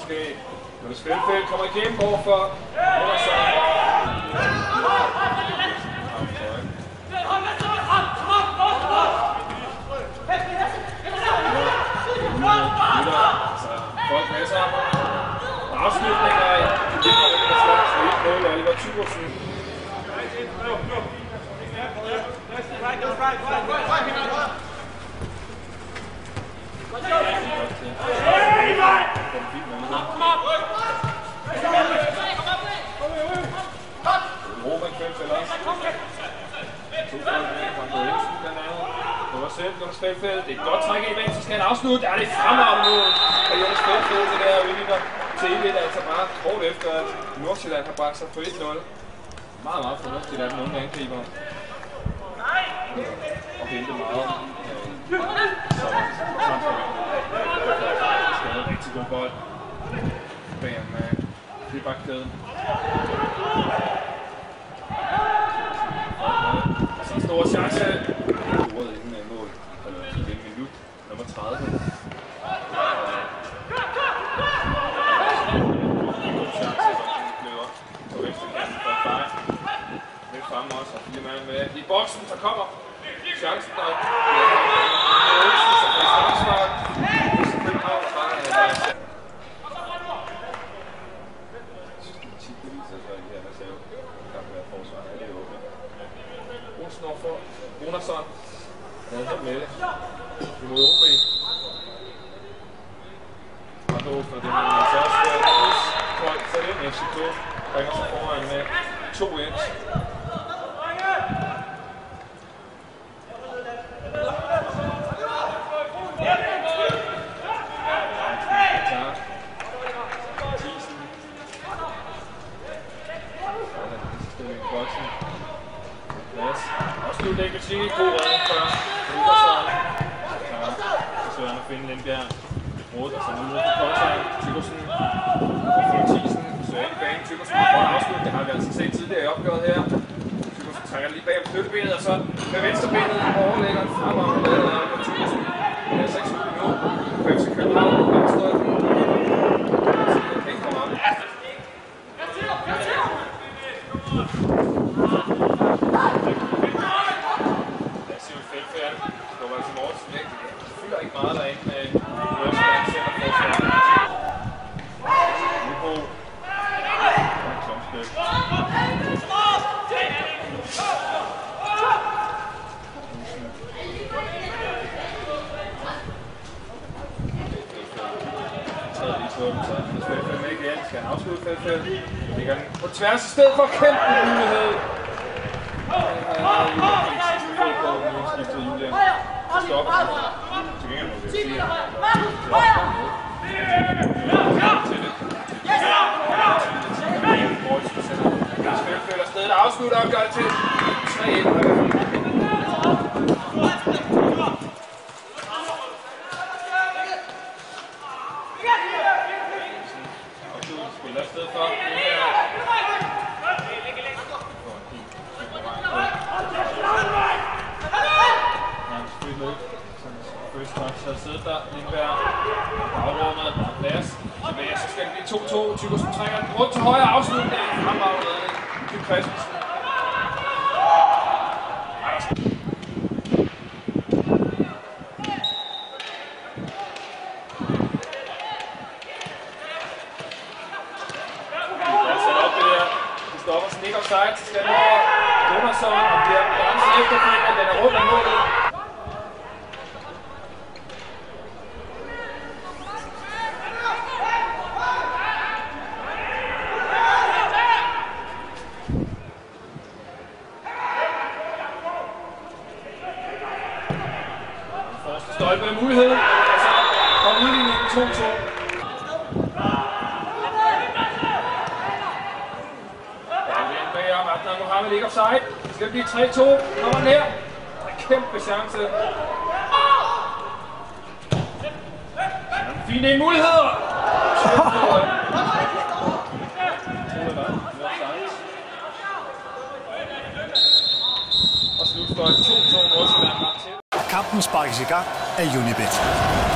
måske. Jonas Feldfeldt kommer igennem overfor. Folk med sig. Afslutninger i Oliver Thybosen. Jonas Feldfeldt, det er et godt træk i bag, så skal han afslutte. Det er fremragende mål af Jonas Feldfeldt, det der udligner til 1-1, altså bare kort efter, at Nordsjælland har bragt sig på 1-0. Meget, meget fornuftigt af den unge angriber. Og hente meget. Så det er en rigtig god bold. Bag med fribakkæden. Så en stor chance. Ordet inden af mål. I den minut. Nummer 30. På venstrekanten for Bay. Lidt fremme også, og 4 mand med i boksen, så kommer chancen der. Olsen overfor Gunnarsson. Han havde helt med det. Imod OB. Og nu for det med så også folk for det. FCK bringer sig foran med 2-1. Afslutning kan sige god redning for Gunnarsson. Så søger han at finde Lindbjerg. Rode, og så nu på Koldtøj. Thybosen og Funtisen søger ind i banen. Thybosen har godt afslutning. Det har vi altså set tidligere i opgøret her. Thybosen trækker lige bag om støttebenet, og så med venstrebenet overlægger en fremragende lader på Thybosen. Det er 6 minutter. 5 sekunder. Venstre. Ikke kommer op. Ikke meget derinde med Nordsjælland centerforsvar. Nybo. Klumsbøk. Taget lige på den, så Feldfeldt med igen. Skal han afslutte Feldfeldt? Ligger den på tværs i stedet for kæmpe mulighed. Han har i sidste fod på skiftet Julian. Stopper sig. Til gengæld må vi sige, at Feldfeldt er stedet, der afslutter og gør det til 3-1. Spiller i stedet for. First touch har siddet der. Lindberg afrundet. Der er plads. Tilbage, så skal det blive 2-2. Thybosen trækker den rundt til højre afslutning. Fremragende redning. Kim Christensen. Der er sat op det der. Det stopper snik offside. Så skal den over Gunnarsson. Og bliver grænsen efterfølgende. Den er rundt af målet. Stolpe af mulighed, og så kommer udligningen 2-2. Bagom Adnan Mohamed ikke offside. Det skal blive 3-2. Kommer den her. Kæmpe chance. Fine muligheder. Og slutstøj 2-2 Nordsjælland. Kampen sparkes i gang af Unibet.